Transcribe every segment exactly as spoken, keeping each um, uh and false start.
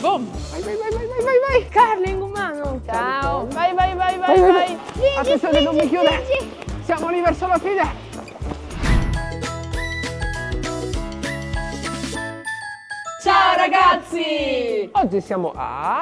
Boom! Vai, vai, vai, vai, vai, vai, vai! Carling umano! Ciao! Vai, vai, vai, vai, Vai, vai, vai! vai. Attenzione, non mi chiude! Siamo lì verso la fine! Ciao ragazzi! Oggi siamo a...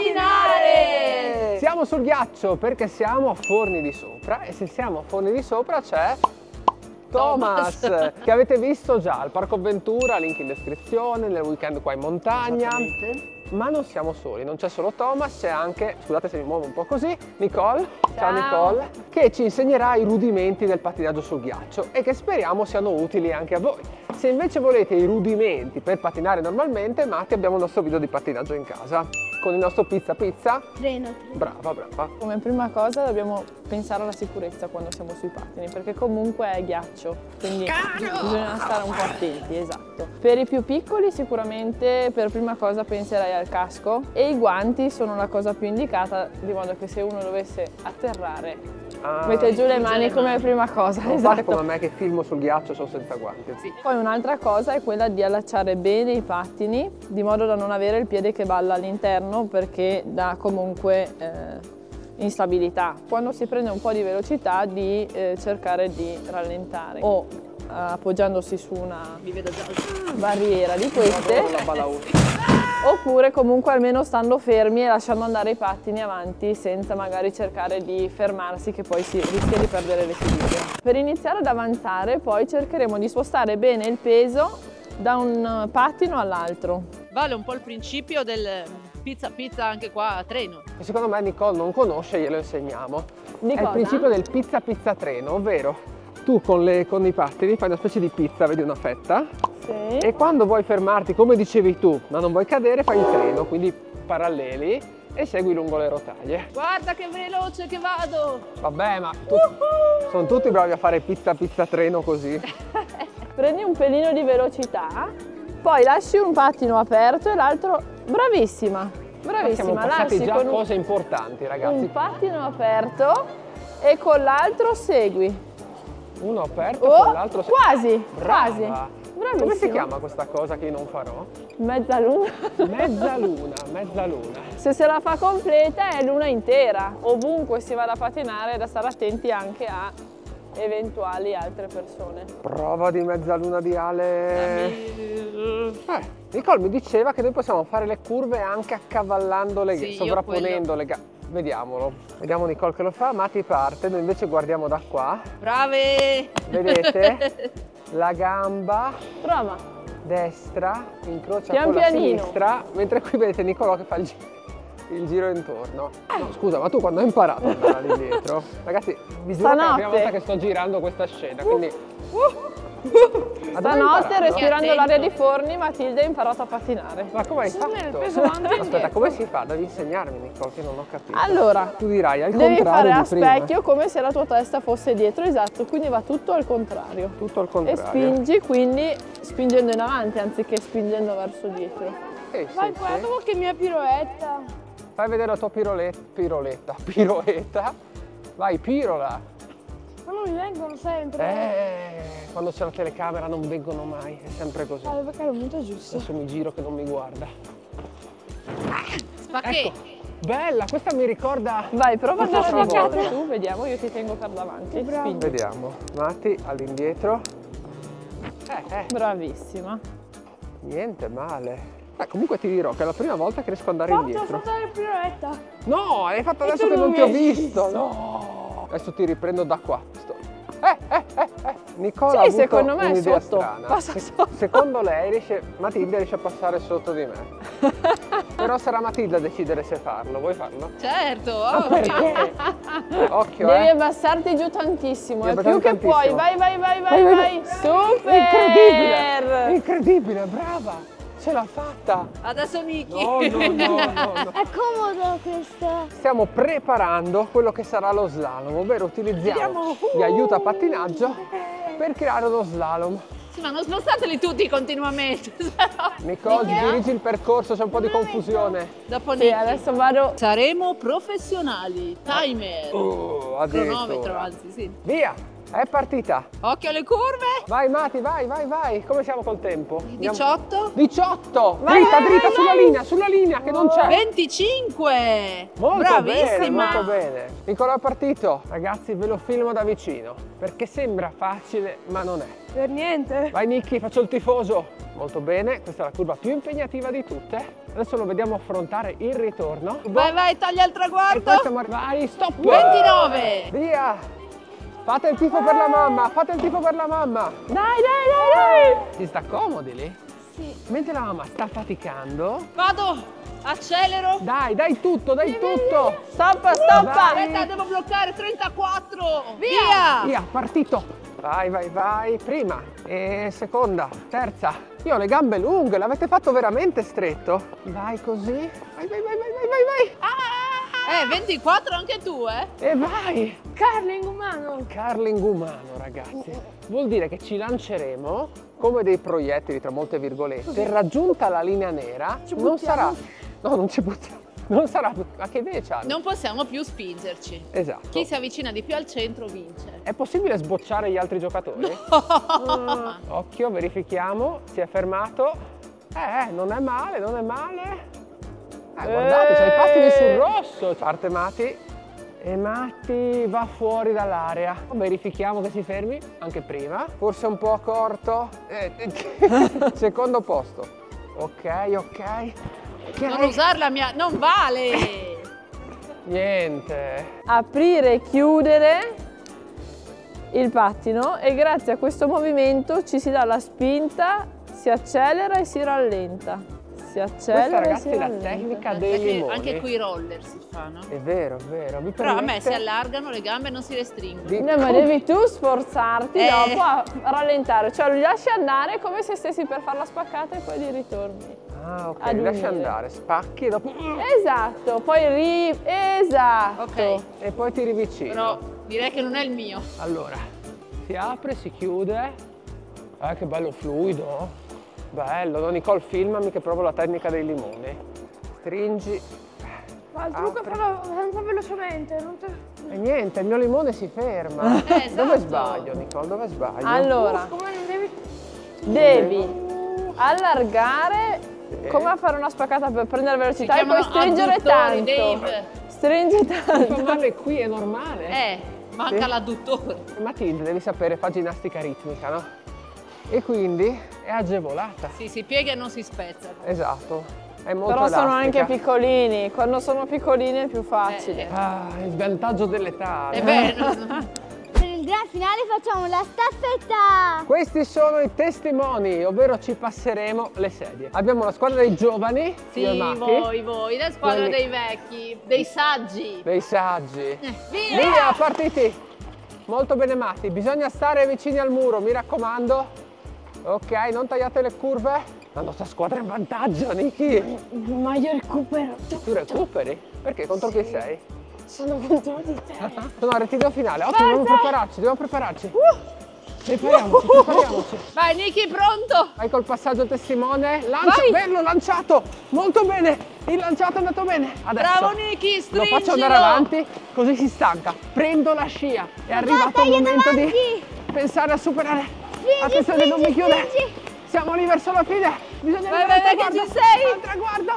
Pattinare! Siamo sul ghiaccio perché siamo a Forni di Sopra e se siamo a Forni di Sopra c'è... Thomas, Thomas. che avete visto già al Parco Avventura, link in descrizione, nel weekend qua in montagna. Ma non siamo soli, non c'è solo Thomas, c'è anche, scusate se mi muovo un po' così, Nicole, ciao, ciao Nicole, che ci insegnerà i rudimenti del pattinaggio sul ghiaccio e che speriamo siano utili anche a voi. Se invece volete i rudimenti per pattinare normalmente, Matti, abbiamo il nostro video di pattinaggio in casa con il nostro pizza pizza. Treno. Brava, brava. Come prima cosa dobbiamo pensare alla sicurezza quando siamo sui pattini, perché comunque è ghiaccio, quindi Caro! bisogna stare un po' attenti, esatto. Per i più piccoli sicuramente per prima cosa penserei al casco e i guanti sono la cosa più indicata, di modo che se uno dovesse atterrare ah, mette giù le mani come mani. prima cosa. Non esatto. fate come me che filmo sul ghiaccio sono senza guanti. Sì. Poi un'altra cosa è quella di allacciare bene i pattini, di modo da non avere il piede che balla all'interno, perché dà comunque eh, instabilità. Quando si prende un po' di velocità di eh, cercare di rallentare o eh, appoggiandosi su una Mi vedo già. barriera di queste, oppure comunque almeno stando fermi e lasciando andare i pattini avanti senza magari cercare di fermarsi, che poi si rischia di perdere l'equilibrio. Per iniziare ad avanzare poi cercheremo di spostare bene il peso da un pattino all'altro. Vale un po' il principio del pizza pizza anche qua a treno. E secondo me Nicole non conosce, glielo insegniamo. Di È cosa? il principio del pizza pizza treno, ovvero tu con, le, con i pattini fai una specie di pizza, vedi una fetta, Sì. e quando vuoi fermarti, come dicevi tu, ma non vuoi cadere, fai il treno, quindi paralleli e segui lungo le rotaie. Guarda che veloce che vado! Vabbè, ma tu, sono tutti bravi a fare pizza pizza treno così. Prendi un pelino di velocità, poi lasci un pattino aperto e l'altro, bravissima, Ma siamo bravissima, passati lasci già con cose importanti, un, ragazzi. un pattino aperto e con l'altro segui. Uno aperto, Oh, con l'altro quasi, Brava. quasi. Bravissima. Come si chiama questa cosa che io non farò? Mezzaluna. Mezzaluna, mezzaluna. Se se la fa completa è luna intera. Ovunque si vada a pattinare è da stare attenti anche a eventuali altre persone. Prova di mezzaluna di Ale. Eh, Eh, Nicole mi diceva che noi possiamo fare le curve anche accavallando le gambe, Sì, io sovrapponendo le gambe. Vediamolo, vediamo Nicole che lo fa, Matti parte, noi invece guardiamo da qua. Brave! Vedete? La gamba Prova. destra incrocia Pian con la pianino. sinistra, mentre qui vedete Nicolò che fa il, gi il giro intorno. No, scusa, ma tu quando hai imparato ad andare all'indietro? Ragazzi, vi giuro che è la prima volta che sto girando questa scena, quindi... Stanotte, respirando Attento. l'aria di Forni, Matilde ha imparato a pattinare. Ma come hai Sì, me fatto? ne peso avanti e Aspetta, indietro. come si fa? Devi insegnarmi, Nicole, che non ho capito. Allora, Tu dirai al devi contrario fare a di prima. specchio come se la tua testa fosse dietro, esatto, quindi va tutto al contrario. Tutto al E contrario. spingi, quindi spingendo in avanti anziché spingendo verso dietro. Eh, sì, Vai, sì. guarda che mia piroetta. Fai vedere la tua piroletta. Piroletta. Piroetta. Vai, pirola. Ma non mi vengono sempre. Eh, quando c'è la telecamera non vengono mai, è sempre così. Ah, perché è il momento giusto. Adesso mi giro che non mi guarda. Spacchetti! Ecco, bella, questa mi ricorda... Vai, prova ad Questa andare volta. indietro tu, vediamo, io ti tengo per davanti. Spingi. Vediamo, Matti all'indietro. Eh, eh, Bravissima. niente male. Eh, comunque ti dirò che è la prima volta che riesco ad andare indietro. la piroetta. No, hai fatto adesso tu che non non ti mi ho hai visto. No. Adesso ti riprendo da qua. Sto- Eh, eh, eh, eh. Nicola ha Sì, avuto secondo me è un'idea sotto. strana. Passa Se- sotto. Secondo lei riesce, Matilde riesce a passare sotto di me. Però sarà Matilde a decidere se farlo. Vuoi farlo? Certo! Perché? Occhio, Devi eh. abbassarti giù tantissimo, Devi è più che abbassare puoi. tantissimo. Vai, vai, vai, vai, Vai, vai, vai. Super! Incredibile! Incredibile, brava! Ce l'ha fatta! Adesso Miki! No, no, no, no, no. È comodo questo. Stiamo preparando quello che sarà lo slalom, ovvero utilizziamo gli aiuti a pattinaggio per creare lo slalom. Sì, ma non spostateli tutti continuamente! Nicole, dirigi il percorso, c'è un po' di confusione. Dopo Sì, Niki. adesso vado. Saremo professionali, timer, Oh, cronometro addirittura. anzi, sì. Via! È partita. Occhio alle curve. Vai Mati, vai, vai, vai. Come siamo col tempo? Andiamo- diciotto. diciotto. Vai, dritta, vai, dritta vai, sulla vai. linea, sulla linea che non c'è. venticinque. Molto Bravissima. bene, molto bene. Nicola è partito. Ragazzi, ve lo filmo da vicino, perché sembra facile, ma non è. Per niente. Vai Nicky, faccio il tifoso. Molto bene, questa è la curva più impegnativa di tutte. Adesso lo vediamo affrontare il ritorno. Vai, vai, taglia il E poi traguardo. siamo arri- Vai, stop! ventinove. Via! Fate il tifo per la mamma, fate il tifo per la mamma. Dai, dai, dai, dai. Si sta comodi lì? Sì. Mentre la mamma sta faticando. Vado, accelero. Dai, dai tutto, dai tutto! Stoppa, stoppa. Vai. Aspetta, devo bloccare, trentaquattro. Via. Via, partito! Vai, vai, vai, prima e seconda, terza. Io ho le gambe lunghe, l'avete fatto veramente stretto. Vai così, vai, vai, vai, vai, vai, vai, vai. Ah! Eh, ventiquattro anche tu, eh. E vai! Curling umano. Curling umano, ragazzi. Vuol dire che ci lanceremo come dei proiettili, tra molte virgolette. Raggiunta la linea nera, non sarà... No, non ci buttiamo. Non sarà più... Ma che idee c'hanno? Non possiamo più spingerci. Esatto. Chi si avvicina di più al centro vince. È possibile sbocciare gli altri giocatori? Ah, occhio, verifichiamo. Si è fermato. Eh, non è male, non è male. Eh, guardate, c'ha i pattini sul rosso. Parte Mati. E Matti va fuori dall'area. Verifichiamo che si fermi anche prima. Forse un po' corto. Eh, secondo posto. Ok, ok. ok. Non usare la mia... Non vale! Niente. Aprire e chiudere il pattino e grazie a questo movimento ci si dà la spinta, si accelera e si rallenta. Si accelera Questa, ragazzi, e si è la rallenta. tecnica dei Perché limoni. anche qui i roller si fanno. È vero, è vero. Mi Però a me permette si allargano le gambe e non si restringono. di- No, ma devi tu sforzarti Eh. dopo a rallentare, cioè li lasci andare come se stessi per fare la spaccata e poi li ritorni. Ah, ok, ad li lasci unire. andare, spacchi e dopo... Esatto, poi ri... esatto. Ok, E poi ti rivicini. però direi che non è il mio. Allora, si apre, si chiude. Eh, che bello fluido. Bello, no? Nicole, filmami che provo la tecnica dei limoni. Stringi. Ma il trucco è Apri. farlo un po' velocemente, non te... E niente, il mio limone si ferma. Eh, esatto. Dove sbaglio, Nicole? Dove sbaglio? Allora, Come non devi... devi allargare come a fare una spaccata per prendere Si velocità e poi chiamano stringere adduttori, tanto. Dave. Stringi Mi tanto. fa male qui, è normale. Eh, manca Sì. l'adduttore. Matilde, devi sapere, fa ginnastica ritmica, no? E quindi è agevolata. Sì, si piega e non si spezza. Esatto, è molto Però sono elastica. anche piccolini, quando sono piccolini è più facile. Eh, Ah, il vantaggio dell'età. È no? vero. Per il gran finale facciamo la staffetta! Questi sono i testimoni, ovvero ci passeremo le sedie. Abbiamo la squadra dei giovani, Sì, io e Matti, voi, voi, la squadra Quelli- dei vecchi, dei saggi. dei saggi. Eh, Via! Via, partiti! Molto bene Matti, bisogna stare vicini al muro, mi raccomando. Ok, non tagliate le curve. La nostra squadra è in vantaggio, Niki. Ma io recupero! Tu recuperi? Perché? Contro chi sei? Sono contro di te! Sono al ritiro finale. Ottimo, dobbiamo prepararci, dobbiamo prepararci. Prepariamoci, prepariamoci. Vai Niki, pronto? Vai col passaggio testimone. Lancia, Vai. bello, lanciato. Molto bene. Il lanciato è andato bene. Adesso Bravo Niki, lo stringilo. faccio andare avanti, così si stanca. Prendo la scia. È arrivato il tagliate momento di avanti. pensare a superare. Spingi, Attenzione, non mi spingi, chiude. spingi. Siamo lì verso la fine. Bisogna Vai, arrivare vai, al vai, che traguardo. ci sei. Al traguardo.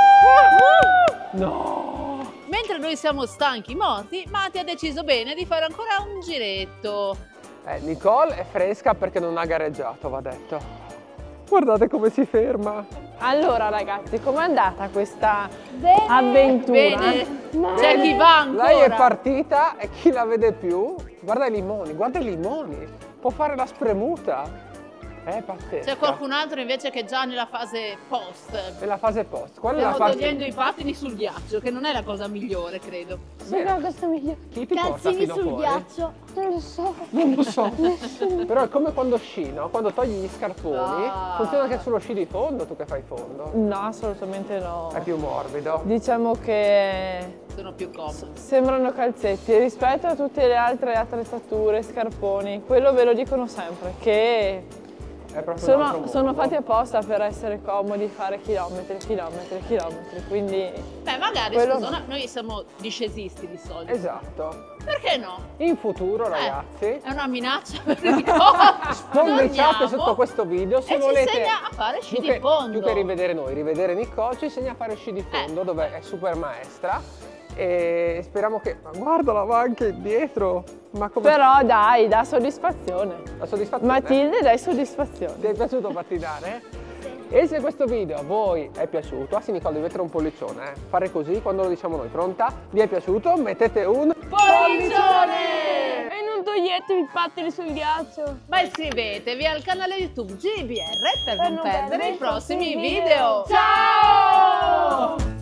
No. Mentre noi siamo stanchi, morti, Matti ha deciso bene di fare ancora un giretto. Eh, Nicole è fresca perché non ha gareggiato, va detto. Guardate come si ferma. Allora ragazzi, com'è andata questa Bene. avventura? Bene, c'è chi va ancora. Lei è partita e chi la vede più? Guarda i limoni, guarda i limoni. Può fare la spremuta. È pazzesca. C'è qualcun altro invece che è già nella fase post. Nella fase post. Qual è la Stiamo fase? togliendo i pattini sul ghiaccio, che non è la cosa migliore, credo. Sì, no, questo è migliore. Chi ti porta Calzini fino sul fuori? ghiaccio. Non lo so. Non lo so. Però è come quando sci, no? Quando togli gli scarponi, Ah. funziona anche sullo sci di fondo, tu che fai fondo. No, assolutamente no. È più morbido. Diciamo che Sono più comodi. sembrano calzetti rispetto a tutte le altre attrezzature, scarponi. Quello ve lo dicono sempre, che È proprio un altro sono, mondo. sono fatti apposta per essere comodi, fare chilometri, chilometri, chilometri. Quindi Beh, magari, Quello scusa, no. no- noi siamo discesisti di solito. Esatto. Perché no? In futuro, Eh, ragazzi, È una minaccia per il coach. spolverciate Torniamo sotto questo video se e ci volete. insegna a fare sci più di che, fondo. più che rivedere noi, rivedere Nicole ci insegna a fare sci di fondo, Eh. dove è super maestra. E speriamo che. Ma guardala, va anche dietro! Ma come. Però dai, dà soddisfazione. La soddisfazione. Matilde, dai soddisfazione. Ti è piaciuto pattinare? E se questo video a voi è piaciuto, ah sì Nicole, devi mettere un pollicione, eh. Fare così quando lo diciamo noi. Pronta? Vi è piaciuto? Mettete un Pollicione! E non toglietevi i pattini sul ghiaccio. Ma iscrivetevi al canale YouTube G B R per, Per non non perdere perdere i prossimi i video. video. Ciao!